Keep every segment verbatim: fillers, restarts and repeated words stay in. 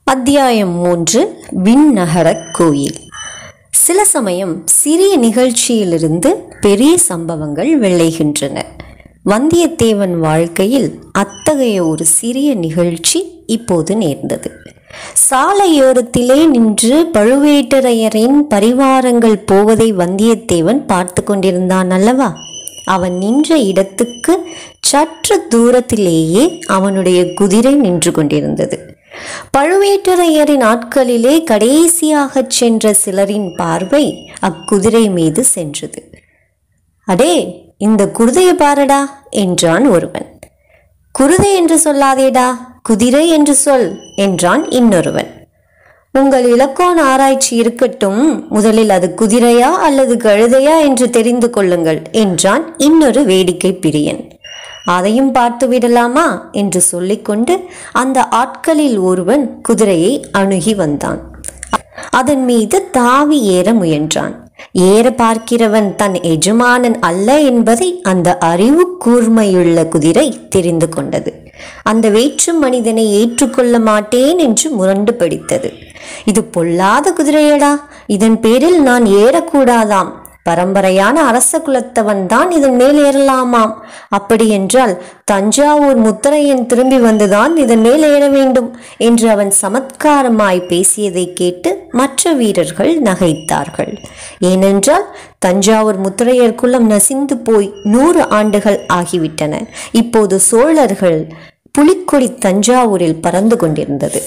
அத்தியாயம் மூன்று. விண்ணகரக் கோயில். சில சமயம் சிறிய நிகழ்ச்சியிலிருந்து பெரிய சம்பவங்கள் விளைகின்றன. வந்தியத்தேவன் வாழ்க்கையில் அத்தகைய ஒரு சிறிய நிகழ்ச்சி இப்போது நேர்ந்தது. சாலையோரத்திலே நின்று பழுவேட்டரையரின் பரிவாரங்கள் போவதை வந்தியத்தேவன் பார்த்து கொண்டிருந்தான் அல்லவா? அவன் நின்ற இடத்துக்கு சற்று தூரத்திலேயே அவனுடைய குதிரை நின்று கொண்டிருந்தது. பழுவேட்டரையரின் ஆட்களிலே கடைசியாக சென்ற சிலரின் பார்வை அக்குதிரை மீது சென்றது. அடே, இந்த குருதையை பாரடா என்றான் ஒருவன். குருதை என்று சொல்லாதேடா, குதிரை என்று சொல் என்றான் இன்னொருவன். உங்கள் இலக்கோண ஆராய்ச்சி இருக்கட்டும், முதலில் அது குதிரையா அல்லது கழுதையா என்று தெரிந்து கொள்ளுங்கள் என்றான் இன்னொரு வேடிக்கை பிரியன். அதையும் பார்த்து விடலாமா என்று சொல்லிக்கொண்டு அந்த ஆட்களில் ஒருவன் குதிரையை அணுகி வந்தான். அதன் மீது தாவி ஏற முயன்றான். ஏற பார்க்கிறவன் தன் எஜமானன் அல்ல என்பதை அந்த அறிவு கூர்மையுள்ள குதிரை தெரிந்து கொண்டது. அந்த வேற்று மனிதனை ஏற்றுக்கொள்ள மாட்டேன் என்று முரண்டு பிடித்தது. இது பொல்லாத குதிரையடா, இதன் பேரில் நான் ஏறக்கூடாதாம். பரம்பரையான அரச குலத்தவன் தான் இதன் மேல் ஏறலாமாம். அப்படி என்றால் தஞ்சாவூர் முத்தரையன் திரும்பி வந்துதான் இதன் மேல் ஏற வேண்டும் என்று அவன் சமத்காரமாய் பேசியதை கேட்டு மற்ற வீரர்கள் நகைத்தார்கள். ஏனென்றால் தஞ்சாவூர் முத்தரையர் குலம் நசிந்து போய் நூறு ஆண்டுகள் ஆகிவிட்டன. இப்போது சோழர்கள் புலிக்கொடி தஞ்சாவூரில் பறந்து கொண்டிருந்தது.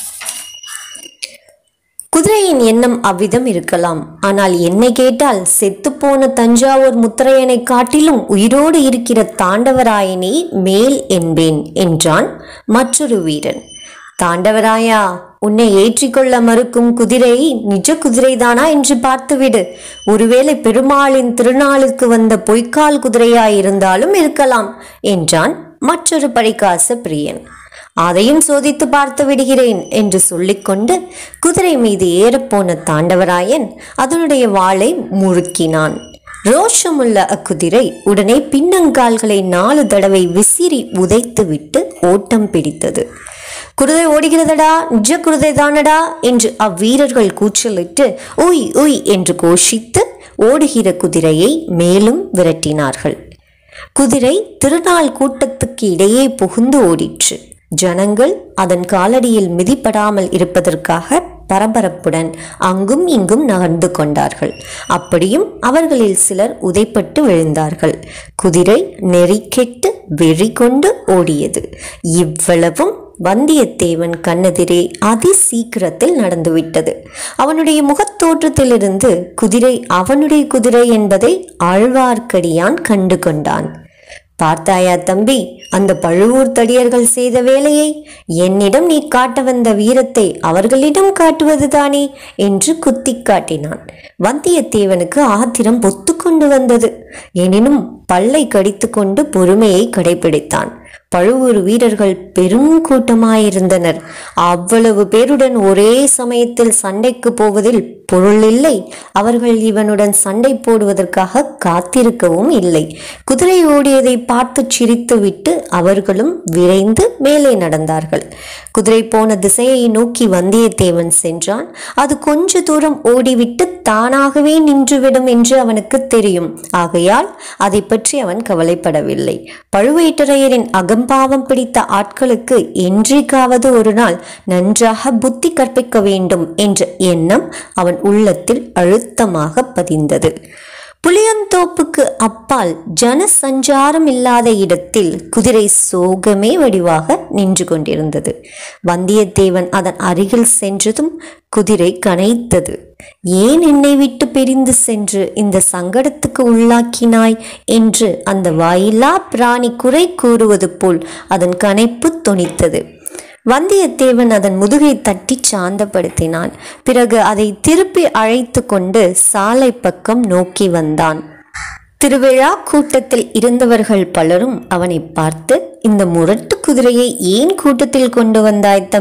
குதிரையின் எண்ணம் அவ்விதம் இருக்கலாம். ஆனால் என்னை கேட்டால் செத்துப்போன தஞ்சாவூர் முத்தரையனை காட்டிலும் உயிரோடு இருக்கிற தாண்டவராயனை மேல் என்பேன் என்றான் மற்றொரு வீரன். தாண்டவராயா, உன்னை ஏற்றிக்கொள்ள மறுக்கும் குதிரை நிஜ குதிரைதானா என்று பார்த்துவிடு. ஒருவேளை பெருமாளின் திருநாளுக்கு வந்த பொய்க்கால் குதிரையாயிருந்தாலும் இருக்கலாம் என்றான் மற்றொரு பரிகாச பிரியன். அதையும் சோதித்து பார்த்து விடுகிறேன் என்று சொல்லிக்கொண்டு குதிரை மீது ஏறப்போன தாண்டவராயன் அதனுடைய வாளை முறுக்கினான். ரோஷமுள்ள அக்குதிரை உடனே பின்னங்கால்களை நாலு தடவை விசிறி உதைத்து விட்டு ஓட்டம் பிடித்தது. குருதை ஓடுகிறதடா, நிஜ குருதை தானடா என்று அவ்வீரர்கள் கூச்சலிட்டு உய் உய் என்று கோஷித்து ஓடுகிற குதிரையை மேலும் விரட்டினார்கள். குதிரை திருநாள் கூட்டத்துக்கு இடையே புகுந்து ஓடிற்று. ஜனங்கள் அதன் காலடியில் மிதிப்படாமல் இருப்பதற்காக பரபரப்புடன் அங்கும் இங்கும் நகர்ந்து கொண்டார்கள். அப்படியும் அவர்களில் சிலர் உதைப்பட்டு விழுந்தார்கள். குதிரை நெறிக்கெட்டு வெறி கொண்டு ஓடியது. இவ்வளவும் வந்தியத்தேவன் கண்ணெதிரே அதி சீக்கிரத்தில் நடந்துவிட்டது. அவனுடைய முகத்தோற்றத்திலிருந்து குதிரை அவனுடைய குதிரை என்பதை ஆழ்வார்க்கடியான் கண்டு கொண்டான். பார்த்தாயா தம்பி, அந்த பழுவூர் தடியர்கள் செய்த வேலையை? என்னிடம் நீ காட்ட வந்த வீரத்தை அவர்களிடம் காட்டுவதுதானே என்று குத்தி காட்டினான். வந்தியத்தேவனுக்கு ஆத்திரம் பொத்து கொண்டு வந்தது. எனினும் பல்லை கடித்து கொண்டு பொறுமையை கடைபிடித்தான். பழுவூர் வீரர்கள் பெரும் கூட்டமாயிருந்தனர். அவ்வளவு பேருடன் ஒரே சமயத்தில் சண்டைக்கு போவதில் பொருள் இல்லை. அவர்கள் இவனுடன் சண்டை போடுவதற்காக காத்திருக்கவும் இல்லை. குதிரை ஓடியதை பார்த்து சிரித்து விட்டு அவர்களும் விரைந்து மேலே நடந்தார்கள். குதிரை போன திசையை நோக்கி வந்தியத்தேவன் சென்றான். அது கொஞ்ச தூரம் ஓடிவிட்டு தானாகவே நின்றுவிடும் என்று அவனுக்கு தெரியும். ஆகையால் அதை பற்றி அவன் கவலைப்படவில்லை. பழுவேட்டரையரின் அகம்பாவம் பிடித்த ஆட்களுக்கு என்றைக்காவது ஒரு நாள் நன்றாக புத்தி கற்பிக்க வேண்டும் என்ற எண்ணம் அவன் உள்ளத்தில் அழுத்தமாக பதிந்தது. புளியந்தோப்புக்கு அப்பால் ஜன சஞ்சாரம் இல்லாத இடத்தில் குதிரை சோகமே வடிவாக நின்று கொண்டிருந்தது. வந்தியத்தேவன் அதன் அருகில் சென்றதும் குதிரை கனைத்தது. ஏன் என்னை விட்டு பிரிந்து சென்று இந்த சங்கடத்துக்கு உள்ளாக்கினாய் என்று அந்த வாயிலா பிராணி குறை கூறுவது போல் அதன் கனைப்பு தொனித்தது. வந்தியத்தேவன் அதன் முதுகை தட்டி சாந்தப்படுத்தினான். பிறகு அதை திருப்பி அழைத்து கொண்டு சாலை பக்கம் நோக்கி வந்தான். திருவிழா கூட்டத்தில் இருந்தவர்கள் பலரும் அவனை பார்த்து, இந்த முரட்டு குதிரையை ஏன் கூட்டத்தில் கொண்டு வந்தாய் தம்பி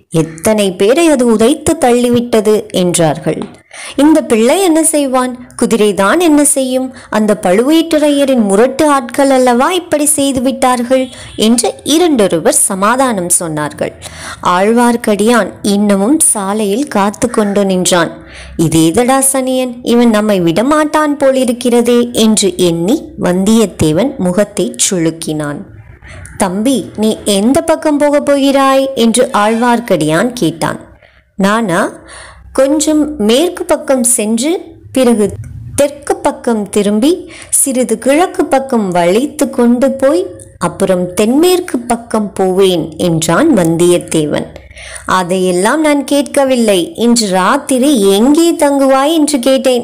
எத்தனை பேரை அது உதைத்து தள்ளிவிட்டது என்றார்கள். இந்த பிள்ளை என்ன செய்வான்? குதிரைதான் என்ன செய்யும்? அந்த பழுவேட்டரையரின் முரட்டு ஆட்கள் அல்லவா இப்படி செய்து விட்டார்கள் என்று இரண்டொருவர் சமாதானம் சொன்னார்கள். ஆழ்வார்க்கடியான் இன்னமும் சாலையில் காத்து கொண்டு நின்றான். இதேதடா சனியன், இவன் நம்மை விடமாட்டான் போலிருக்கிறதே என்று எண்ணி வந்தியத்தேவன் முகத்தை சுளுக்கினான். தம்பி, நீ எந்த பக்கம் போக போகிறாய் என்று ஆழ்வார்க்கடியான் கேட்டான். நானா? கொஞ்சம் மேற்கு பக்கம் சென்று பிறகு தெற்கு பக்கம் திரும்பி சிறிது கிழக்கு பக்கம் வளைத்து கொண்டு போய் அப்புறம் தென்மேற்கு பக்கம் போவேன் என்றான் வந்தியத்தேவன். அதையெல்லாம் நான் கேட்கவில்லை. இன்று ராத்திரி எங்கே தங்குவாய் என்று கேட்டேன்.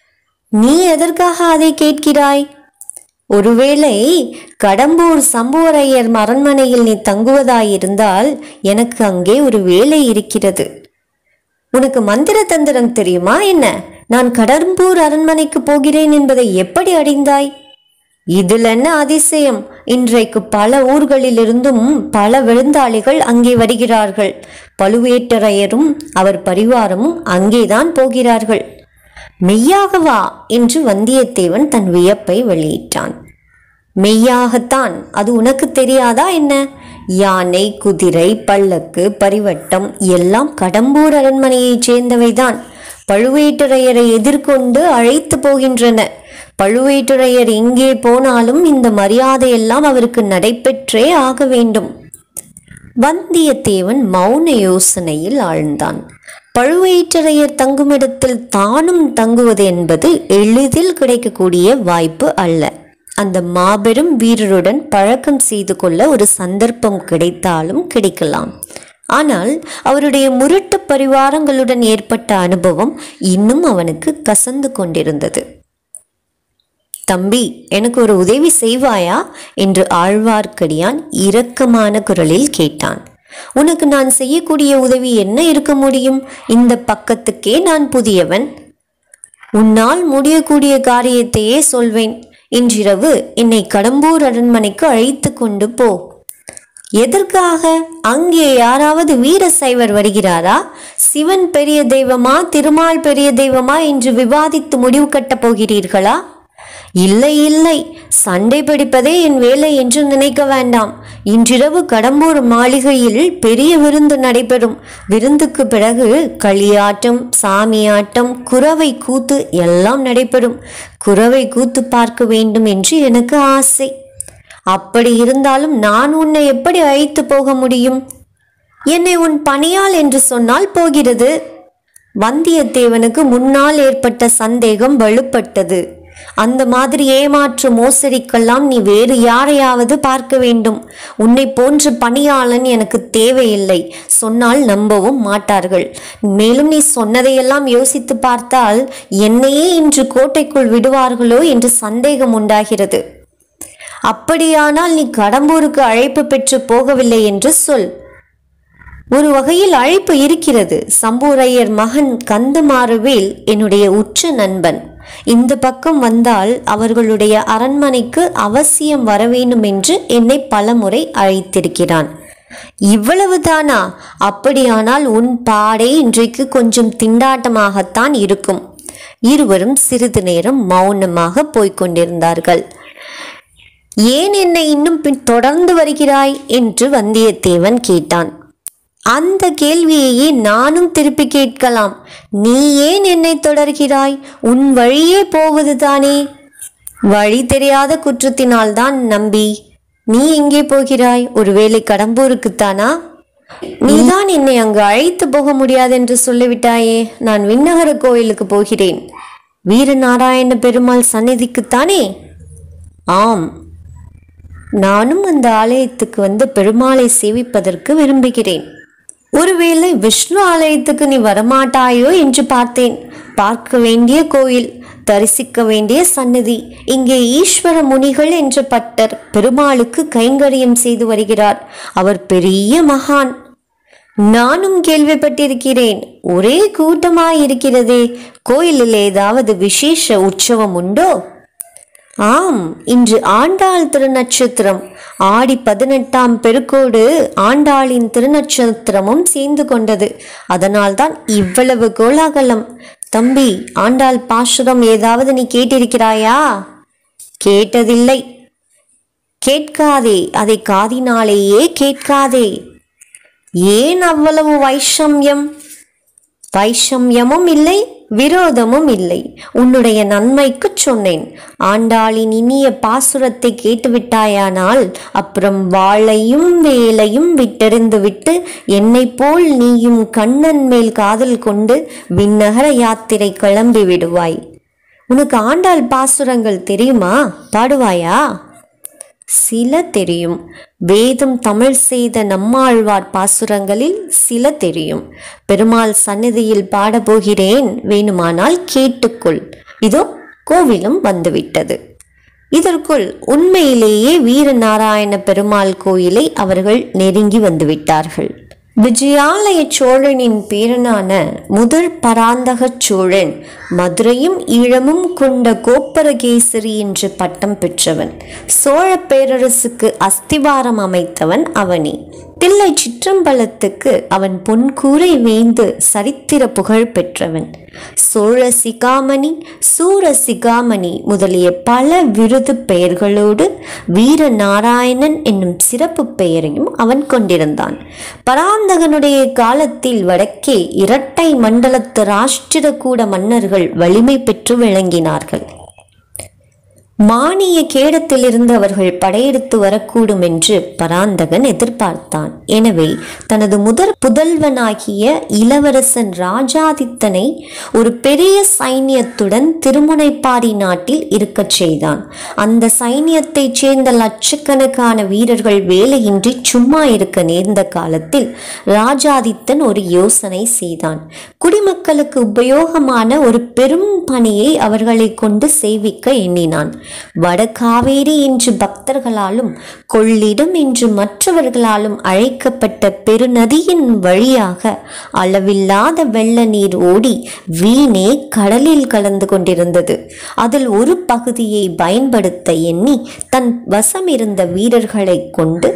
நீ எதற்காக அதை கேட்கிறாய்? ஒருவேளை கடம்பூர் சம்புவரையர் அரண்மனையில் நீ தங்குவதாயிருந்தால் எனக்கு அங்கே ஒரு வேலை இருக்கிறது. உனக்கு மந்திர தந்திரம் தெரியுமா என்ன? நான் கடம்பூர் அரண்மனைக்கு போகிறேன் என்பதை எப்படி அறிந்தாய்? இதில் என்ன அதிசயம்? இன்றைக்கு பல ஊர்களிலிருந்தும் பல விருந்தாளிகள் அங்கே வருகிறார்கள். பழுவேட்டரையரும் அவர் பரிவாரமும் அங்கேதான் போகிறார்கள். மெய்யாகவா என்று வந்தியத்தேவன் தன் வியப்பை வெளியிட்டான். மெய்யாகத்தான். அது உனக்கு தெரியாதா என்ன? யானை, குதிரை, பல்லக்கு, பரிவட்டம் எல்லாம் கடம்பூர் அரண்மனையைச் சேர்ந்தவைதான். பழுவேட்டரையரை எதிர்கொண்டு அழைத்து போகின்றன. பழுவேட்டரையர் எங்கே போனாலும் இந்த மரியாதையெல்லாம் அவருக்கு நடைபெற்றே ஆக வேண்டும். வந்தியத்தேவன் மௌன யோசனையில் ஆழ்ந்தான். பழுவேட்டரையர் தங்குமிடத்தில் தானும் தங்குவது என்பது எளிதில் கிடைக்கக்கூடிய வாய்ப்பு அல்ல. அந்த மாபெரும் வீரருடன் பழக்கம் செய்து கொள்ள ஒரு சந்தர்ப்பம் கிடைத்தாலும் கிடைக்கலாம். ஆனால் அவருடைய முரட்டு பரிவாரங்களுடன் ஏற்பட்ட அனுபவம் இன்னும் அவனுக்கு கசந்து கொண்டிருந்தது. தம்பி, எனக்கு ஒரு உதவி செய்வாயா என்று ஆழ்வார்க்கடியான் இரக்கமான குரலில் கேட்டான். உனக்கு நான் செய்யக்கூடிய உதவி என்ன இருக்க முடியும்? இந்த பக்கத்துக்கே நான் புதியவன். உன்னால் முடியக்கூடிய காரியத்தையே சொல்வேன். இன்றிரவு என்னை கடம்பூர் அரண்மனைக்கு அழைத்து கொண்டு போ. எதற்காக? அங்கே யாராவது வீர சைவர் வருகிறாரா? சிவன் பெரிய தெய்வமா, திருமால் பெரிய தெய்வமா என்று விவாதித்து முடிவு கட்டப் போகிறீர்களா? இல்லை இல்லை, சண்டை பிடிப்பதே என் வேலை என்று நினைக்க வேண்டாம். இன்றிரவு கடம்பூர் மாளிகையில் பெரிய விருந்து நடைபெறும். விருந்துக்கு பிறகு களியாட்டம், சாமியாட்டம், குரவை கூத்து எல்லாம் நடைபெறும். குரவை கூத்து பார்க்க வேண்டும் என்று எனக்கு ஆசை. அப்படி இருந்தாலும் நான் உன்னை எப்படி அழைத்து போக முடியும்? என்னை உன் பணியாள் என்று சொன்னால் போகிறது. வந்தியத்தேவனுக்கு முன்னால் ஏற்பட்ட சந்தேகம் வலுப்பட்டது. அந்த மாதிரி ஏமாற்று மோசடிக்கெல்லாம் நீ வேறு யாரையாவது பார்க்க வேண்டும். உன்னை போன்ற பணியாளன் எனக்கு தேவையில்லை. சொன்னால் நம்பவும் மாட்டார்கள். மேலும் நீ சொன்னதையெல்லாம் யோசித்து பார்த்தால் என்னையே இன்று கோட்டைக்குள் விடுவார்களோ என்று சந்தேகம் உண்டாகிறது. அப்படியானால் நீ கடம்பூருக்கு அழைப்பு பெற்று போகவில்லை என்று சொல். ஒரு வகையில் அழைப்பு இருக்கிறது. சம்புவரையர் மகன் கந்தமாறவேல் என்னுடைய உற்ற நண்பன். இந்த பக்கம் வந்தால் அவர்களுடைய அரண்மனைக்கு அவசியம் வர வேண்டும் என்று என்னை பலமுறை அழைத்திருக்கிறான். இவ்வளவுதானா? அப்படியானால் உன் பாடே இன்றைக்கு கொஞ்சம் திண்டாட்டமாகத்தான் இருக்கும். இருவரும் சிறிது நேரம் மௌனமாக போய்கொண்டிருந்தார்கள். ஏன் என்னை இன்னும் பின் தொடர்ந்து வருகிறாய் என்று வந்தியத்தேவன் கேட்டான். அந்த கேள்வியையே நானும் திருப்பி கேட்கலாம். நீ ஏன் என்னை தொடர்கிறாய்? உன் வழியே போவதுதானே. வழி தெரியாத குற்றத்தினால்தான் நம்பி. நீ எங்கே போகிறாய்? ஒருவேளை கடம்பூருக்குத்தானா? நீதான் என்னை அங்கு அழைத்து போக முடியாதென்று சொல்லிவிட்டாயே. நான் விண்ணகர கோயிலுக்கு போகிறேன். வீரநாராயண பெருமாள் சந்நிதிக்குத்தானே? ஆம், நானும் அந்த ஆலயத்துக்கு வந்து பெருமாளை சேவிப்பதற்கு விரும்புகிறேன். ஒருவேளை விஷ்ணு ஆலயத்துக்கு நீ வரமாட்டாயோ என்று பார்த்தேன். பார்க்க வேண்டிய கோயில், தரிசிக்க வேண்டிய சந்நிதி. இங்கே ஈஸ்வர முனிகள் என்ற பட்டர் பெருமாளுக்கு கைங்கரியம் செய்து வருகிறார். அவர் பெரிய மகான். நானும் கேள்விப்பட்டிருக்கிறேன். ஒரே கூட்டமாயிருக்கிறதே. கோயிலில் ஏதாவது விசேஷ உற்சவம் உண்டோ? ஆம், இன்று ஆண்டாள் திருநட்சத்திரம். ஆடி பதினெட்டாம் பெருக்கோடு ஆண்டாளின் திருநட்சத்திரமும் சேர்ந்து கொண்டது. அதனால்தான் இவ்வளவு கோலாகலம். தம்பி, ஆண்டாள் பாசுரம் ஏதாவது நீ கேட்டிருக்கிறாயா? கேட்டதில்லை. கேட்காதே, அதை காதினாலேயே கேட்காதே. ஏன் அவ்வளவு வைஷம்யம்? வைஷம்யமும் இல்லை, விரோதமும் இல்லை. உன்னுடைய நன்மைக்கு சொன்னேன். ஆண்டாளின் இனிய பாசுரத்தை கேட்டுவிட்டாயானால் அப்புறம் வாளையும் வேலையும் விட்டெறிந்து விட்டு என்னை போல் நீயும் கண்ணன் மேல் காதல் கொண்டு விண்ணகர யாத்திரை கிளம்பி விடுவாய். உனக்கு ஆண்டாள் பாசுரங்கள் தெரியுமா? பாடுவாயா? சில தெரியும். வேதம் தமிழ் செய்த நம்மாழ்வார் பாசுரங்களில் சில தெரியும். பெருமாள் சந்நிதியில் பாடப்போகிறேன், வேணுமானால் கேட்டுக்கொள். இதோ கோவிலும் வந்துவிட்டது. இதற்குள் உண்மையிலேயே வீரநாராயண பெருமாள் கோயிலை அவர்கள் நெருங்கி வந்துவிட்டார்கள். விஜயாலய சோழனின் பேரனான முதற் பராந்தக சோழன் மதுரையும் ஈழமும் கொண்ட கோப்பரகேசரி என்று பட்டம் பெற்றவன். சோழ பேரரசுக்கு அஸ்திவாரம் அமைத்தவன் அவனே. தில்லை சிற்றம்பலத்துக்கு அவன் பொன்கூரை வேந்து சரித்திர புகழ் பெற்றவன். சோழ சிகாமணி, சூர சிகாமணி முதலிய பல விருது பெயர்களோடு வீரநாராயணன் என்னும் சிறப்பு பெயரையும் அவன் கொண்டிருந்தான். பராந்தகனுடைய காலத்தில் வடக்கே இரட்டை மண்டலத்து ராஷ்டிரகூட மன்னர்கள் வலிமை பெற்று விளங்கினார்கள். மானிய கேடத்திலிருந்து அவர்கள் படையெடுத்து வரக்கூடும் என்று பராந்தகன் எதிர்பார்த்தான். எனவே தனது முதற் புதல்வனாகிய இளவரசன் ராஜாதித்தனை ஒரு பெரிய சைன்யத்துடன் திருமுனைப்பாடி நாட்டில் இருக்கச் செய்தான். அந்த சைன்யத்தைச் சேர்ந்த லட்சக்கணக்கான வீரர்கள் வேலையின்றி சும்மா இருக்க நேர்ந்த காலத்தில் ராஜாதித்தன் ஒரு யோசனை செய்தான். குடிமக்களுக்கு உபயோகமான ஒரு பெரும் பணியை அவர்களை கொண்டு செய்விக்க எண்ணினான். வடகாவேரி என்று பக்தர்களாலும் கொள்ளிடம் என்று மற்றவர்களாலும் அழைக்கப்பட்ட பெருநதியின் வழியாக அளவில்லாத வெள்ள நீர் ஓடி வீணே கடலில் கலந்து கொண்டிருந்தது. அதில் ஒரு பகுதியை பயன்படுத்த எண்ணி தன் வசம் இருந்த வீரர்களை கொண்டு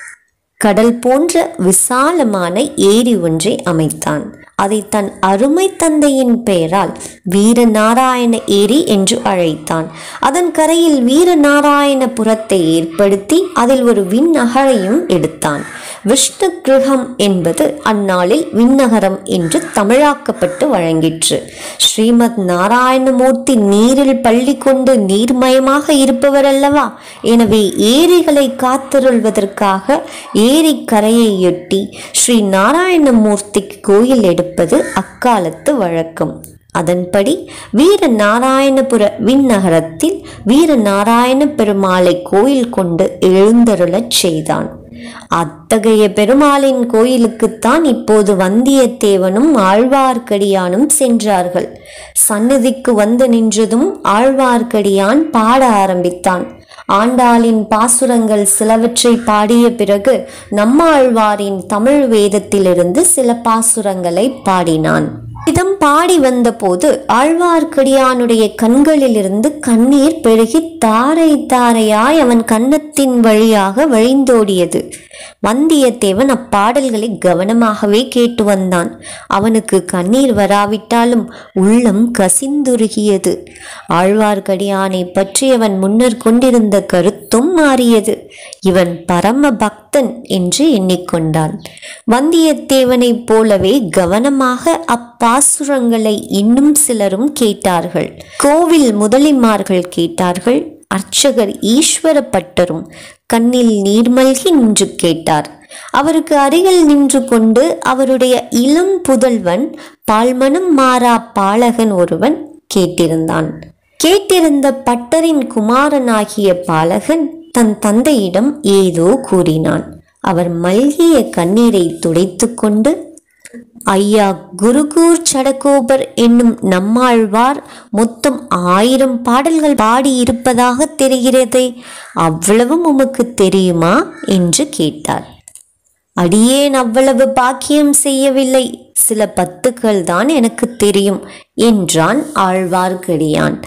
கடல் போன்ற விசாலமான ஏரி ஒன்றை அமைத்தான். அதை தன் அருமை தந்தையின் பெயரால் வீரநாராயண ஏரி என்று அழைத்தான். அதன் கரையில் வீரநாராயணபுரத்தை ஏற்படுத்தி அதில் ஒரு விண்ணகரையும் எடுத்தான். விஷ்ணு கிருகம் என்பது அந்நாளில் விண்ணகரம் என்று தமிழாக்கப்பட்டு வழங்கிற்று. ஸ்ரீமத் நாராயணமூர்த்தி நீரில் பள்ளி கொண்டு நீர்மயமாக இருப்பவர் அல்லவா? எனவே ஏரிகளை காத்திருள்வதற்காக ஏரி கரையையொட்டி ஸ்ரீ நாராயணமூர்த்திக்கு கோயில் எடுப்பது அக்காலத்து வழக்கம். அதன்படி வீரநாராயணபுர விண்ணகரத்தில் வீரநாராயண பெருமாளை கோயில் கொண்டு எழுந்தருளச் செய்தான். அத்தகைய பெருமாளின் கோயிலுக்குத்தான் இப்போது வந்தியத்தேவனும் ஆழ்வார்க்கடியானும் சென்றார்கள். சந்நிதிக்கு வந்து நின்றதும் ஆழ்வார்க்கடியான் பாட ஆரம்பித்தான். ஆண்டாளின் பாசுரங்கள் சிலவற்றை பாடிய பிறகு நம்மாழ்வாரின் தமிழ் வேதத்திலிருந்து சில பாசுரங்களை பாடினான். இதம் பாடி வந்த போது ஆழ்வார்க்கடியானுடைய கண்களிலிருந்து கண்ணீர் பெருகி தாரை தாரையாய் அவன் கன்னத்தின் வழியாக வழிந்தோடியது. வந்தியத்தேவன் அப்பாடல்களை கவனமாகவே கேட்டு வந்தான். அவனுக்கு கண்ணீர் வராவிட்டாலும் உள்ளம் கசிந்துருகியது. ஆழ்வார்க்கடியானை பற்றி அவன் முன்னர் கொண்டிருந்த கருத்தும் மாறியது. இவன் பரம பக்தன் என்று எண்ணிக்கொண்டான். வந்தியத்தேவனைப் போலவே கவனமாக அப்பாசுரங்களை இன்னும் சிலரும் கேட்டார்கள். கோவில் முதலிமார்கள் கேட்டார்கள். அர்ச்சகர் ஈஸ்வர பட்டரும் கண்ணில் நீர்மல்கி நின்று கேட்டார். அவருக்கு அருகில் நின்று கொண்டு அவருடைய இளம் புதல்வன் பால்மனம் மாறா பாலகன் ஒருவன் கேட்டிருந்தான். கேட்டிருந்த பட்டரின் குமாரனாகிய பாலகன் தன் தந்தையிடம் ஏதோ கூறினான். அவர் மல்கிய கண்ணீரை துடைத்து கொண்டு, ஐயா, குருகூர் சடகோபர் என்னும் நம்மாழ்வார் மொத்தம் ஆயிரம் பாடல்கள் பாடியிருப்பதாக தெரிகிறதே, அவ்வளவும் உமக்கு தெரியுமா என்று கேட்டார். அடியேன் அவ்வளவு பாக்கியம் செய்யவில்லை, சில பத்துக்கள் தான் எனக்கு தெரியும் என்றான் ஆழ்வார்க்கடியான்.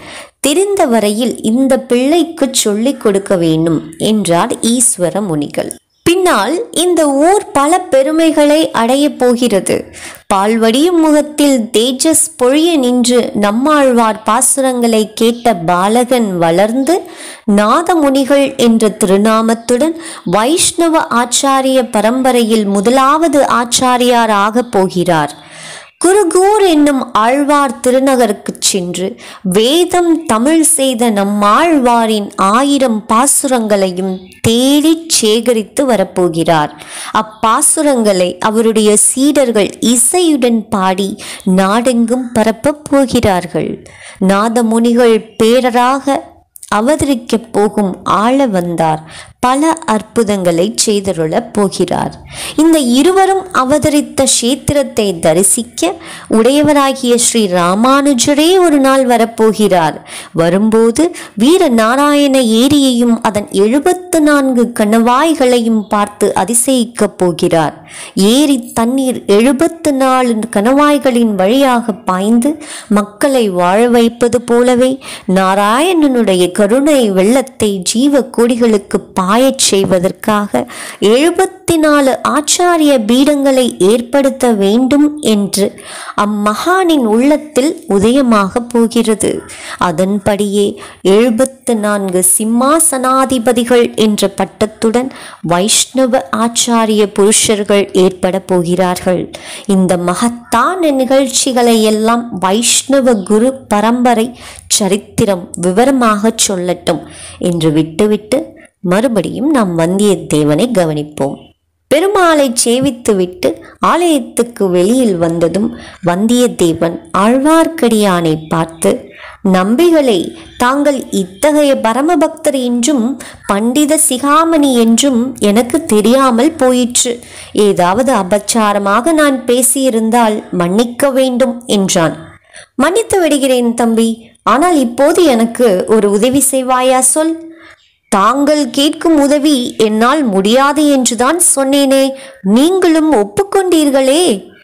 தெரிந்த வரையில் இந்த பிள்ளைக்கு சொல்லிக் கொடுக்க வேண்டும் என்றார் ஈஸ்வர முனிகள். பின்னால் இந்த ஊர் பல பெருமைகளை அடையப் போகிறது. பால்வடியும் முகத்தில் தேஜஸ் பொழிய நின்று நம்மாழ்வார் பாசுரங்களை கேட்ட பாலகன் வளர்ந்து நாதமுனிகள் என்ற திருநாமத்துடன் வைஷ்ணவ ஆச்சாரிய பரம்பரையில் முதலாவது ஆச்சாரியார் ஆகப் போகிறார். குருகூர் என்னும் ஆழ்வார் திருநகருக்கு சென்று வேதம் தமிழ் செய்த நம்மாழ்வாரின் ஆயிரம் பாசுரங்களையும் தேடி சேகரித்து வரப்போகிறார். அப்பாசுரங்களை அவருடைய சீடர்கள் இசையுடன் பாடி நாடெங்கும் பரப்பப் போகிறார்கள். நாதமுனிகள் பேரராக அவதரிக்கப் போகும் ஆள வந்தார் பல அற்புதங்களை செய்தருளப் போகிறார். இந்த இருவரும் அவதரித்த கஷேத்திரத்தை தரிசிக்க உடையவராகிய ஸ்ரீ ராமானுஜரே ஒரு நாள் வரப்போகிறார். வரும்போது வீர நாராயண ஏரியையும் அதன் எழுபத்து நான்கு கணவாய்களையும் பார்த்து அதிசயிக்கப் போகிறார். ஏரி தண்ணீர் எழுபத்து நாலு கணவாய்களின் வழியாக பாய்ந்து மக்களை வாழ வைப்பது போலவே நாராயணனுடைய கருணை வெள்ளத்தை ஜீவ கோடிகளுக்கு பாயச் செய்வதற்காக எழுபத்தி நாலு ஆச்சாரிய பீடங்களை ஏற்படுத்த வேண்டும் என்று அம்மகானின் உள்ளத்தில் உதயமாக போகிறது. அதன்படியே எழுபத்து நான்கு சிம்மாசனாதிபதிகள் என்ற பட்டத்துடன் வைஷ்ணவ ஆச்சாரிய புருஷர்கள் ஏற்பட போகிறார்கள். இந்த மகத்தான நிகழ்ச்சிகளை எல்லாம் வைஷ்ணவ குரு பரம்பரை சரித்திரம் விவரமாக சொல்லட்டும் என்று விட்டுவிட்டு மறுபடியும் நாம் வந்தியத்தேவனை கவனிப்போம். பெருமாளை சேவித்துவிட்டு ஆலயத்துக்கு வெளியில் வந்ததும் வந்தியத்தேவன் ஆழ்வார்க்கடியானை பார்த்து, நம்பிகளே, தாங்கள் இத்தகைய பரமபக்தர் என்றும் பண்டித சிகாமணி என்றும் எனக்கு தெரியாமல் போயிற்று. ஏதாவது அபச்சாரமாக நான் பேசியிருந்தால் மன்னிக்க வேண்டும் என்றான். மன்னித்து விடுகிறேன் தம்பி, ஆனால் இப்போது எனக்கு ஒரு உதவி செய்வாயா சொல். தாங்கள் கேட்கும் உதவி என்னால் முடியாது என்றுதான் சொன்னேனே, நீங்களும் ஒப்புக்கொண்டீர்களே.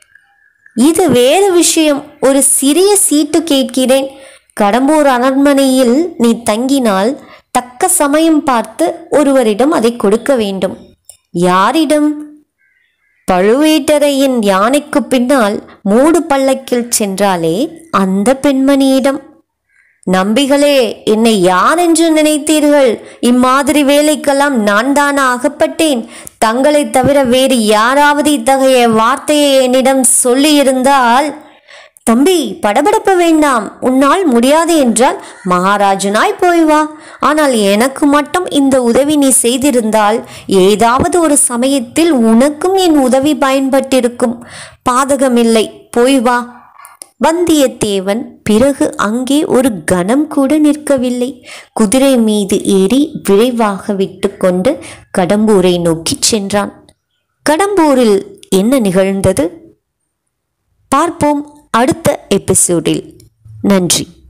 இது வேறு விஷயம். ஒரு சிறிய சீட்டு கேட்கிறேன். கடம்பூர் அரண்மனையில் நீ தங்கினால் தக்க சமயம் பார்த்து ஒருவரிடம் அதை கொடுக்க வேண்டும். யாரிடம்? பழுவேட்டரையின் யானைக்கு பின்னால் மூடு பல்லக்கில் சென்றாலே அந்த பெண்மணியிடம். நம்பிகளே, என்னை யார் என்று நினைத்தீர்கள்? இம்மாதிரி வேலைக்கெல்லாம் நான் தானா அகப்பட்டேன்? தங்களை தவிர வேறு யாராவது இத்தகைய வார்த்தையை என்னிடம் சொல்லியிருந்தால்... தம்பி, படபடப்ப வேண்டாம். உன்னால் முடியாது என்றால் மகாராஜனாய் போய் வா. ஆனால் எனக்கு மட்டும் இந்த உதவி நீ செய்திருந்தால் ஏதாவது ஒரு சமயத்தில் உனக்கும் என் உதவி பயன்பட்டிருக்கும். பாதகமில்லை, போய் வா. வந்தியத்தேவன் பிறகு அங்கே ஒரு கணம் கூட நிற்கவில்லை. குதிரை மீது ஏறி விரைவாக விட்டு கொண்டு கடம்பூரை நோக்கி சென்றான். கடம்பூரில் என்ன நிகழ்ந்தது பார்ப்போம் அடுத்த எபிசோடில். நன்றி.